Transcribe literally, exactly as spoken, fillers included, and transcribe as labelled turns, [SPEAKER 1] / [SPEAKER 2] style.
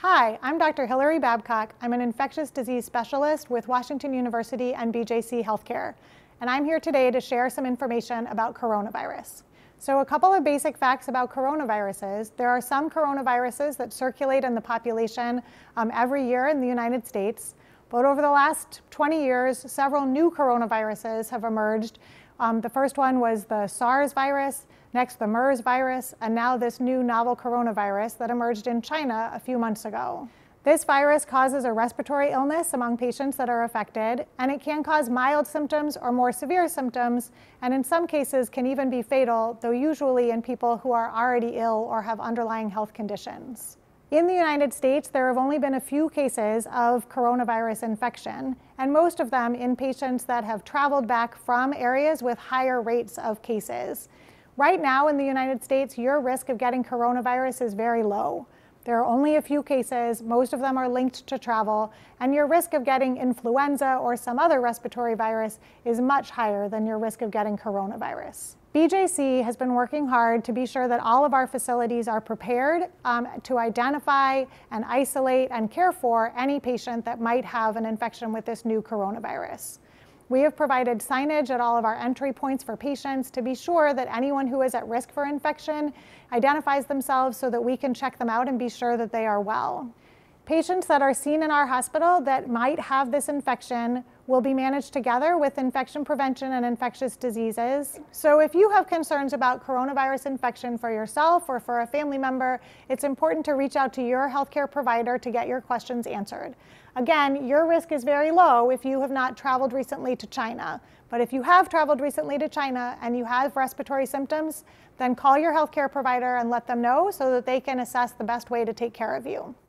[SPEAKER 1] Hi, I'm Doctor Hilary Babcock. I'm an infectious disease specialist with Washington University and B J C Healthcare, and I'm here today to share some information about coronavirus. So a couple of basic facts about coronaviruses. There are some coronaviruses that circulate in the population um, every year in the United States, but over the last twenty years, several new coronaviruses have emerged. Um, the first one was the SARS virus, next the MERS virus, and now this new novel coronavirus that emerged in China a few months ago. This virus causes a respiratory illness among patients that are affected, and it can cause mild symptoms or more severe symptoms, and in some cases can even be fatal, though usually in people who are already ill or have underlying health conditions. In the United States, there have only been a few cases of coronavirus infection, and most of them in patients that have traveled back from areas with higher rates of cases. Right now in the United States, your risk of getting coronavirus is very low. There are only a few cases, most of them are linked to travel, and your risk of getting influenza or some other respiratory virus is much higher than your risk of getting coronavirus. B J C has been working hard to be sure that all of our facilities are prepared um, to identify and isolate and care for any patient that might have an infection with this new coronavirus. We have provided signage at all of our entry points for patients to be sure that anyone who is at risk for infection identifies themselves so that we can check them out and be sure that they are well. Patients that are seen in our hospital that might have this infection will be managed together with infection prevention and infectious diseases. So if you have concerns about coronavirus infection for yourself or for a family member, it's important to reach out to your healthcare provider to get your questions answered. Again, your risk is very low if you have not traveled recently to China. But if you have traveled recently to China and you have respiratory symptoms, then call your healthcare provider and let them know so that they can assess the best way to take care of you.